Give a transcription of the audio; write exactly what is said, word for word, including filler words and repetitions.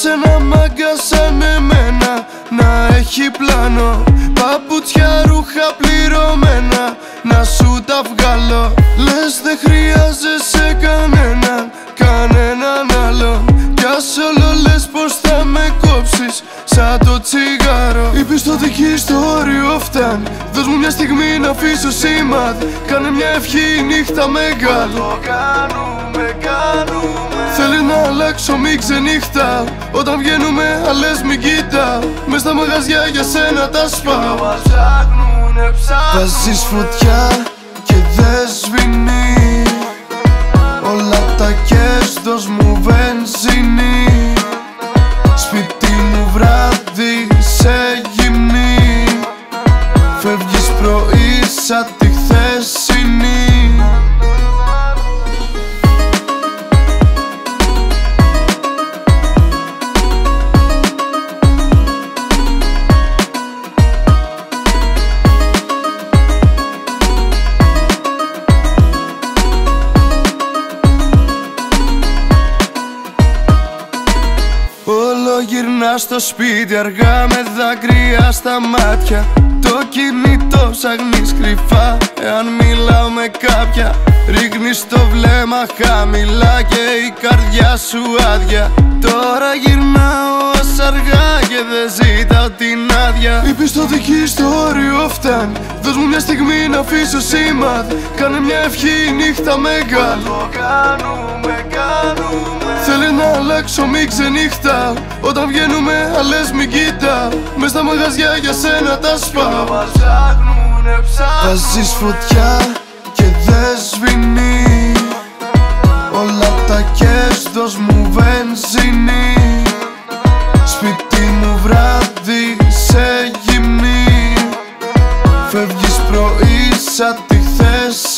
ένα μάγκα σαν εμένα να έχει πλάνο, παπούτσια, ρούχα πληρωμένα, να σου τα βγάλω. Λες δεν χρειάζεσαι κανέναν, κανέναν άλλον, κι ας όλο λες πως θα με κόψεις σαν το τσιγάρο. Η πιστωτική στο όριο φτάνει, δώσ' μου μια στιγμή να αφήσω σημάδι, κάνε μια ευχή νύχτα μεγάλη. Το κάνουμε, κάνουμε. Θέλει να αλλάξω μη ξενύχτα, όταν βγαίνουμε άλλες μην κοίτα, μες στα μαγαζιά για σένα τα σπάω. Βάζεις φωτιά και δεν σβήνει, όλα τα κες δώσ' μου βενζίνη, σπίτι μου βράδυ σε γυμνή, φεύγεις πρωί σαν τη χθεσινή. Όλο γυρνά στο σπίτι αργά με δάκρυα στα μάτια, το κινητό ψάχνεις κρυφά, εάν μιλάω με κάποια, ρίχνεις το βλέμμα χαμηλά και η καρδιά σου άδεια. Τώρα γυρνάω ως αργά και δεν ζητάω την άδεια. Η πιστωτική στο όριο φτάνει, δώσ' μου μια στιγμή να αφήσω σημάδι, κάνε μια ευχή νύχτα μεγάλη. Το κάνουμε, κάνουμε. Θέλει να αλλάξω μη ξενύχτα, όταν βγαίνουμε άλλες μην κοίτα, μες στα μαγαζιά για σένα τα σπάω. Βάζεις φωτιά και δεν σβήνει, όλα τα κες δώσ' μου βενζίνη, σπίτι μου βράδυ σε γυμνή, φεύγεις πρωί σαν τη χθες